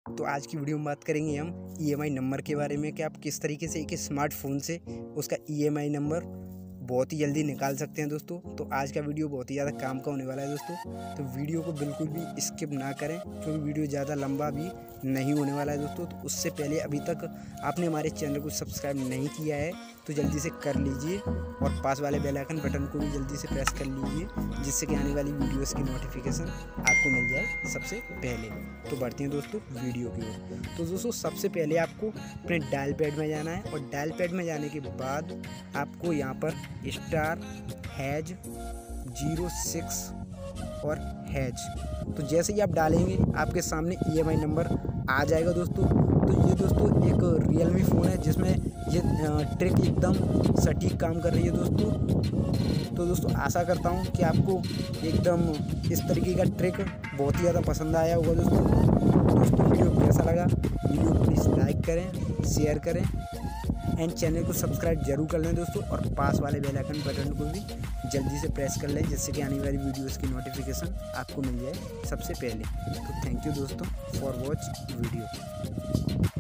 तो आज की वीडियो में बात करेंगे हम ईएमआई नंबर के बारे में कि आप किस तरीके से एक स्मार्टफोन से उसका ईएमआई नंबर बहुत ही जल्दी निकाल सकते हैं दोस्तों। तो आज का वीडियो बहुत ही ज़्यादा काम का होने वाला है दोस्तों, तो वीडियो को बिल्कुल भी स्किप ना करें क्योंकि वीडियो ज़्यादा लंबा भी नहीं होने वाला है दोस्तों। तो उससे पहले अभी तक आपने हमारे चैनल को सब्सक्राइब नहीं किया है तो जल्दी से कर लीजिए और पास वाले बेल आइकन बटन को भी जल्दी से प्रेस कर लीजिए जिससे कि आने वाली वीडियोस की नोटिफिकेशन आपको मिल जाए सबसे पहले। तो बढ़ते हैं दोस्तों वीडियो की ओर। तो दोस्तों सबसे पहले आपको अपने डायल पैड में जाना है और डायल पैड में जाने के बाद आपको यहाँ पर स्टार हैज 06 और हैज, तो जैसे ही आप डालेंगे आपके सामने ईएमआई नंबर आ जाएगा दोस्तों। तो ये दोस्तों एक रियलमी फ़ोन है जिसमें ये ट्रिक एकदम सटीक काम कर रही है दोस्तों। तो दोस्तों आशा करता हूँ कि आपको एकदम इस तरीके का ट्रिक बहुत ही ज़्यादा पसंद आया होगा दोस्तों वीडियो कैसा लगा, वीडियो को प्लीज़ लाइक करें, शेयर करें एंड चैनल को सब्सक्राइब जरूर कर लें दोस्तों और पास वाले बेल आइकन बटन को भी जल्दी से प्रेस कर लें जिससे कि आने वाली वीडियोस की नोटिफिकेशन आपको मिल जाए सबसे पहले। तो थैंक यू दोस्तों फॉर वॉच वीडियो।